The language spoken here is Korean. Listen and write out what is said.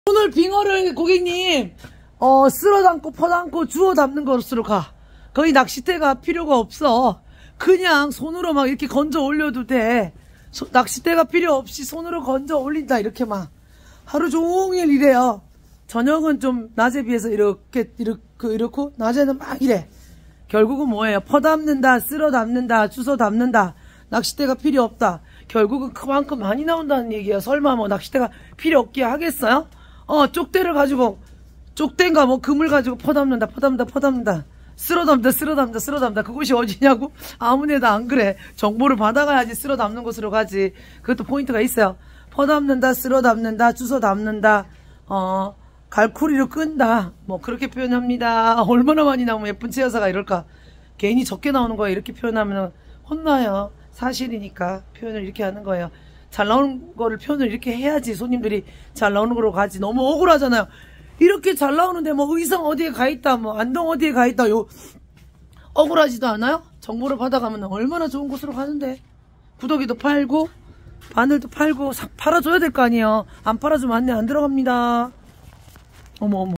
오늘 빙어를 고객님 쓸어 담고 퍼 담고 주워 담는 것으로 가. 거의 낚싯대가 필요가 없어. 그냥 손으로 막 이렇게 건져 올려도 돼. 낚싯대가 필요 없이 손으로 건져 올린다. 이렇게 막 하루 종일 이래요. 저녁은 좀 낮에 비해서 이렇고 낮에는 막 이래. 결국은 뭐예요? 퍼 담는다, 쓸어 담는다, 주워 담는다. 낚싯대가 필요 없다. 결국은 그만큼 많이 나온다는 얘기야. 설마 뭐 낚싯대가 필요 없게 하겠어요? 쪽대를 가지고, 쪽대인가 뭐 금을 가지고 퍼 담는다. 쓸어 담는다. 그곳이 어디냐고? 아무데나 안 그래. 정보를 받아가야지 쓸어 담는 곳으로 가지. 그것도 포인트가 있어요. 퍼 담는다, 쓸어 담는다, 주워 담는다, 갈쿠리로 끈다. 뭐 그렇게 표현합니다. 얼마나 많이 나오면 예쁜 채여사가 이럴까? 괜히 적게 나오는 거예요. 이렇게 표현하면 혼나요. 사실이니까 표현을 이렇게 하는 거예요. 잘 나오는 거를 표현을 이렇게 해야지 손님들이 잘 나오는 거로 가지. 너무 억울하잖아요. 이렇게 잘 나오는데 뭐 의성 어디에 가 있다, 뭐 안동 어디에 가 있다, 억울하지도 않아요? 정보를 받아가면 얼마나 좋은 곳으로 가는데. 구더기도 팔고 바늘도 팔고 싹 팔아줘야 될 거 아니에요. 안 팔아주면 안내 안 들어갑니다. 어머.